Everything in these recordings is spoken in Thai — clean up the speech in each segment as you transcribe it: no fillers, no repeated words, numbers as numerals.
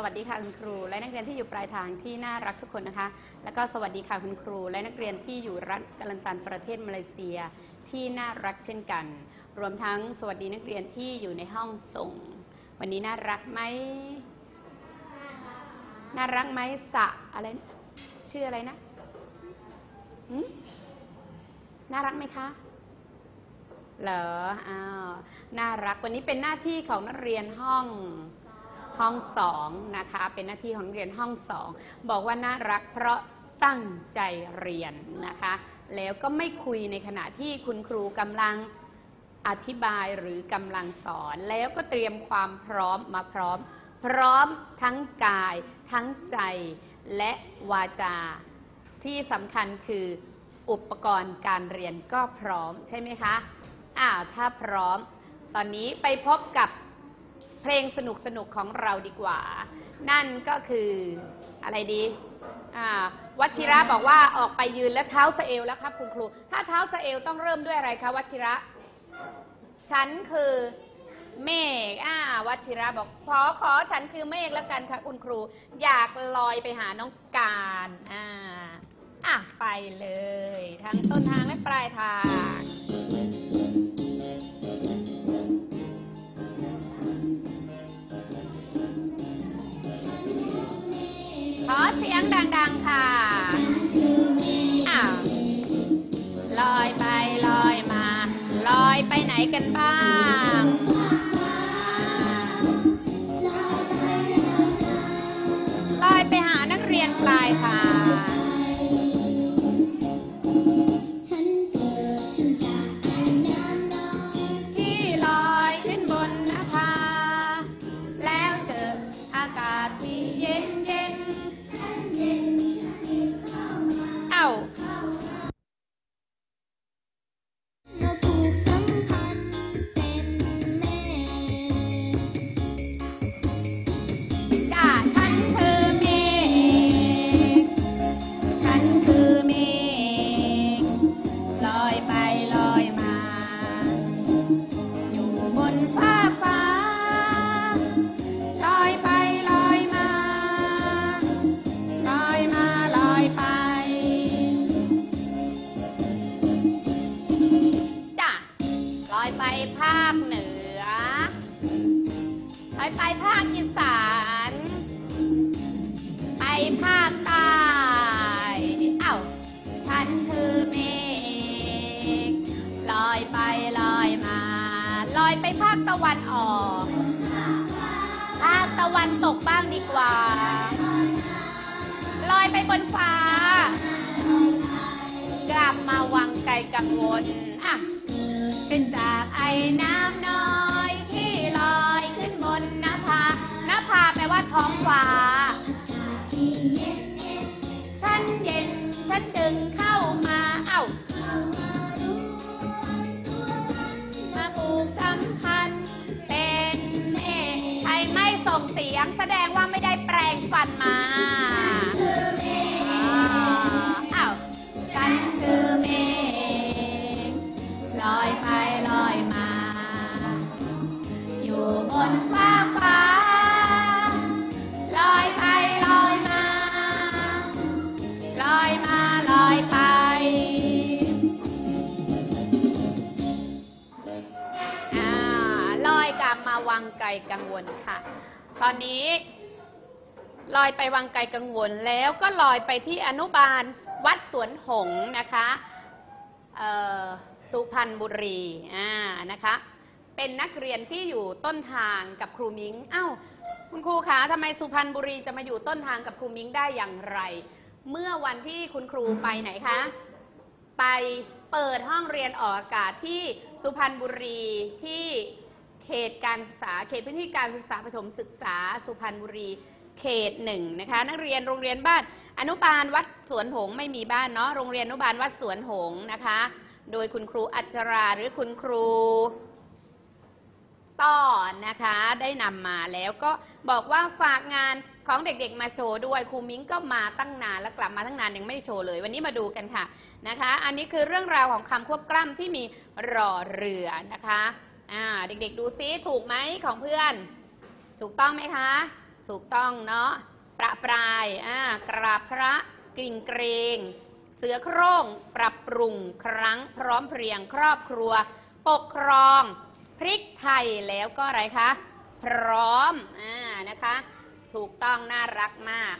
วัสดีค่ะคุณครูและนักเรียนที่อยู่ปลายทางที่น่ารักทุกคนนะคะแล้วก็สวัสดีค่ะคุณครูและนักเรียนที่อยู่รัฐกาลันตันประเทศมาเลเซียที่น่ารักเช่นกันรวมทั้งสวัสดีนักเรียนที่อยู่ในห้องส่งวันนี้น่ารักไหมน่ารักไหมสะอะไรนะชื่ออะไรนะน่ารักไหมคะเหรอน่ารักวันนี้เป็นหน้าที่ของนักเรียนห้อง2นะคะเป็นหน้าที่ของนักเรียนห้อง2บอกว่าน่ารักเพราะตั้งใจเรียนนะคะแล้วก็ไม่คุยในขณะที่คุณครูกำลังอธิบายหรือกำลังสอนแล้วก็เตรียมความพร้อมมาพร้อมทั้งกายทั้งใจและวาจาที่สำคัญคืออุปกรณ์การเรียนก็พร้อมใช่ไหมคะถ้าพร้อมตอนนี้ไปพบกับเพลงสนุกของเราดีกว่านั่นก็คืออะไรดีวชิระบอกว่าออกไปยืนแล้วเท้าสะเอวแล้วครับคุณครูถ้าเท้าสะเอวต้องเริ่มด้วยอะไรคะวชิระฉันคือเมฆวชิระบอกขอฉันคือเมฆแล้วกันค่ะคุณครูอยากลอยไปหาน้องการไปเลยทั้งต้นทางและปลายทางขอเสียงดังๆค่ะลอยไปลอยมาลอยไปไหนกันบ้างลอยไปหานักเรียนปลายทางที่ลอยขึ้นบนนภาแล้วเจออากาศที่เย็นภาคเหนือไปภาคอีสานไปภาคใต้ฉันคือเมฆลอยไปลอยมาลอยไปภาคตะวันออกภาคตะวันตกบ้างดีกว่าลอยไปบนฟ้ากลับมาวังไกลกังวลเป็นจากไอ้น้ำน้อยที่ลอยขึ้นบนนภาแปลว่าท้องฟ้าฉันเย็นฉันดึงเข้ามามาผูกสัมพันธ์เป็นใครไม่ส่งเสียงแสดงว่าไม่ได้แปลงฟันมาฉันคือเมฆลอยไปลอยมาอยู่บนฟ้าลอยไปลอยมาลอยมาลอยไปลอยกลับมาวังไกลกังวลค่ะตอนนี้ลอยไปวังไกลกังวลแล้วก็ลอยไปที่อนุบาลวัดสวนหงส์นะคะสุพรรณบุรีนะคะเป็นนักเรียนที่อยู่ต้นทางกับครูมิ้งคุณครูคะทำไมสุพรรณบุรีจะมาอยู่ต้นทางกับครูมิ้งได้อย่างไรเมื่อวันที่คุณครูไปไหนคะไปเปิดห้องเรียนออกอากาศที่สุพรรณบุรีที่เขตการศึกษาเขตพื้นที่การศึกษาประถมศึกษาสุพรรณบุรีเขต1นะคะนักเรียนโรงเรียนบ้านอนุบาลวัดสวนหงส์ไม่มีบ้านเนาะโรงเรียนอนุบาลวัดสวนหงส์นะคะโดยคุณครูอัจฉราหรือคุณครูต้อนะคะได้นำมาแล้วก็บอกว่าฝากงานของเด็กๆมาโชว์ด้วยครูมิ้งก็มาตั้งนานแล้วกลับมาตั้งนานยังไม่โชว์เลยวันนี้มาดูกันค่ะนะคะอันนี้คือเรื่องราวของคำควบกล้ำที่มีรอเรือนะคะเด็กๆดูซิถูกไหมของเพื่อนถูกต้องไหมคะถูกต้องเนาะประปรายกราบพระกริ่งเกรงเสือโคร่งปรับปรุงครั้งพร้อมเพรียงครอบครัวปกครองพริกไทยแล้วก็อะไรคะพร้อมนะคะถูกต้องน่ารักมาก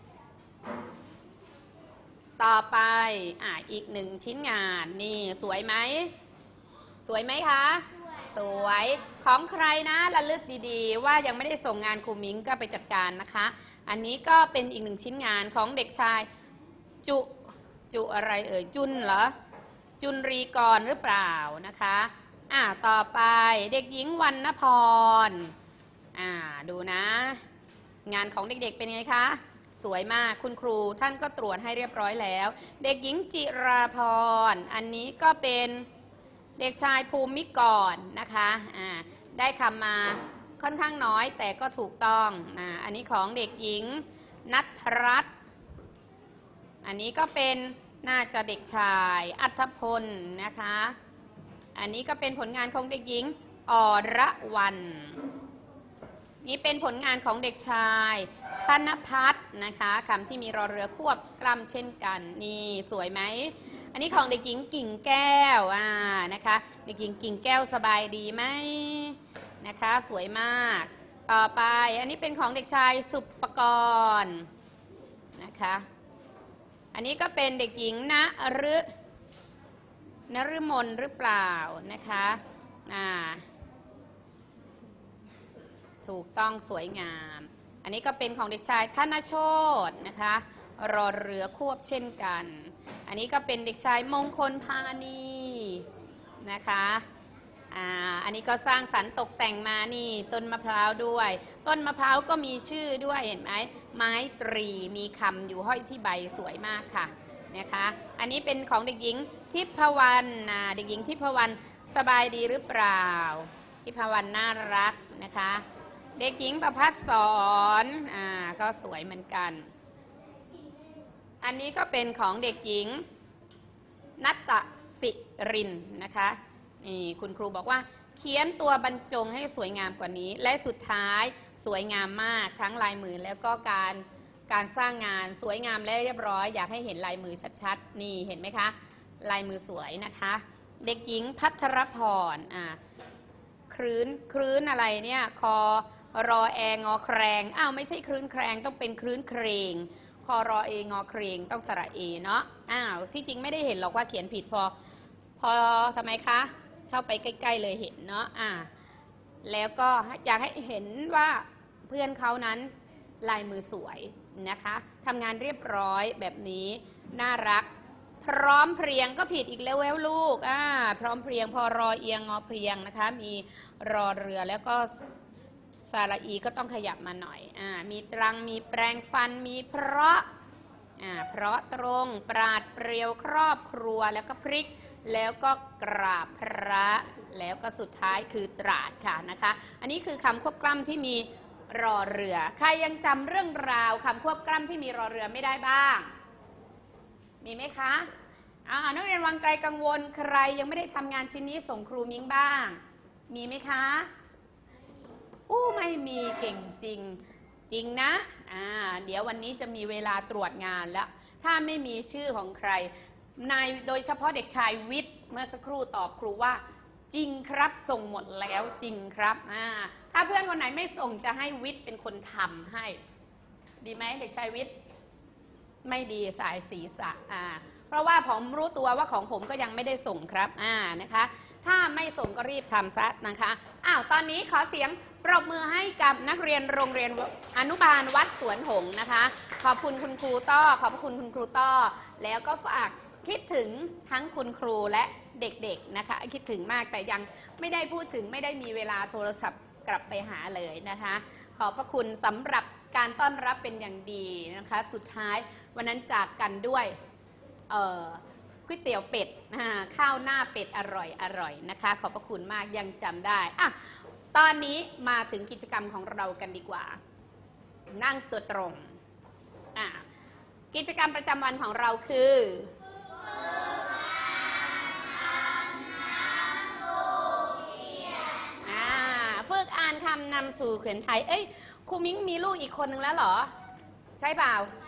ต่อไปอีกหนึ่งชิ้นงานนี่สวยไหมสวยไหมคะสวยของใครนะระลึกดีๆว่ายังไม่ได้ส่งงานครูมิ้งก็ไปจัดการนะคะอันนี้ก็เป็นอีกหนึ่งชิ้นงานของเด็กชายจุอะไรเอ่ยจุนเหรอจุนรีกรหรือเปล่านะคะต่อไปเด็กหญิงวรรณพรดูนะงานของเด็กๆเป็นไงคะสวยมากคุณครูท่านก็ตรวจให้เรียบร้อยแล้วเด็กหญิงจิราพรอันนี้ก็เป็นเด็กชายภูมิกรนะคะได้คำมาค่อนข้างน้อยแต่ก็ถูกต้องอันนี้ของเด็กหญิงณัฐรัตน์อันนี้ก็เป็นน่าจะเด็กชายอัธพลนะคะอันนี้ก็เป็นผลงานของเด็กหญิงอรวรรณนี่เป็นผลงานของเด็กชายธนพัฒน์นะคะคำที่มีรอเรือควบกล้ำเช่นกันนี่สวยไหมอันนี้ของเด็กหญิงกิ่งแก้วนะคะเด็กหญิงกิ่งแก้วสบายดีไหมนะคะสวยมากต่อไปอันนี้เป็นของเด็กชายสุปกรณ์นะคะอันนี้ก็เป็นเด็กหญิงนฤมลหรือเปล่านะคะถูกต้องสวยงามอันนี้ก็เป็นของเด็กชายธนโชตินะคะรอเรือควบเช่นกันอันนี้ก็เป็นเด็กชายมงคลพานีนะคะอันนี้ก็สร้างสรรค์ตกแต่งมานี่ต้นมะพร้าวด้วยต้นมะพร้าวก็มีชื่อด้วยเห็นไหมไม้ตรีมีคำอยู่ห้อยที่ใบสวยมากค่ะนะคะอันนี้เป็นของเด็กหญิงทิพวรรณเด็กหญิงทิพวรรณสบายดีหรือเปล่าทิพวรรณน่ารักนะคะเด็กหญิงประภัสสรก็สวยเหมือนกันอันนี้ก็เป็นของเด็กหญิงนัตตศิรินนะคะนี่คุณครูบอกว่าเขียนตัวบรรจงให้สวยงามกว่านี้และสุดท้ายสวยงามมากทั้งลายมือแล้วก็การสร้างงานสวยงามและเรียบร้อยอยากให้เห็นลายมือชัดๆนี่เห็นไหมคะลายมือสวยนะคะเด็กหญิงพัทรพรคลื้นอะไรเนี่ยคอรอแองอแครงไม่ใช่คลื้นแครงต้องเป็นคลื้นเครงคอรอเองอเครงต้องสระเอเนาะที่จริงไม่ได้เห็นหรอกว่าเขียนผิดพอทำไมคะเข้าไปใกล้ๆเลยเห็นเนาะแล้วก็อยากให้เห็นว่าเพื่อนเขานั้นลายมือสวยนะคะทำงานเรียบร้อยแบบนี้น่ารักพร้อมเพรียงก็ผิดอีกแล้วลูกพร้อมเพรียงพอรอเอียงงอเพรียงนะคะมีรอเรือแล้วก็สระอีก็ต้องขยับมาหน่อยมีตรังมีแปรงฟันมีเพราะตรงปราดเปรียวครอบครัวแล้วก็พริกแล้วก็กราบพระแล้วก็สุดท้ายคือตราดค่ะนะคะอันนี้คือคำควบกล้ำที่มีรอเรือใครยังจำเรื่องราวคำควบกล้ำที่มีรอเรือไม่ได้บ้างมีไหมคะนักเรียนวังไกลกังวลใครยังไม่ได้ทำงานชิ้นนี้ส่งครูมิ้งบ้างมีไหมคะไม่มีเก่งจริงนะเดี๋ยววันนี้จะมีเวลาตรวจงานแล้วถ้าไม่มีชื่อของใครโดยเฉพาะเด็กชายวิทย์เมื่อสักครู่ตอบครูว่าจริงครับส่งหมดแล้วจริงครับถ้าเพื่อนคนไหนไม่ส่งจะให้วิทย์เป็นคนทำให้ดีไหมเด็กชายวิทย์ไม่ดีสายศีรษะเพราะว่าผมรู้ตัวว่าของผมก็ยังไม่ได้ส่งครับนะคะถ้าไม่ส่งก็รีบทำซะนะคะตอนนี้ขอเสียงปรบมือให้กับนักเรียนโรงเรียนอนุบาลวัดสวนหงส์นะคะขอบคุณคุณครูต้อขอบคุณคุณครูต้อแล้วก็ฝากคิดถึงทั้งคุณครูและเด็กๆนะคะคิดถึงมากแต่ยังไม่ได้พูดถึงไม่ได้มีเวลาโทรศัพท์กลับไปหาเลยนะคะขอบพระคุณสำหรับการต้อนรับเป็นอย่างดีนะคะสุดท้ายวันนั้นจากกันด้วยก๋วยเตี๋ยวเป็ดข้าวหน้าเป็ดอร่อยนะคะขอบพระคุณมากยังจำได้ตอนนี้มาถึงกิจกรรมของเรากันดีกว่านั่งตัวตรงกิจกรรมประจำวันของเราคือฝึกอ่านคำนำสู่เขียนไทยครูมิ้งมีลูกอีกคนนึงแล้วเหรอ ใช่เปล่าไม่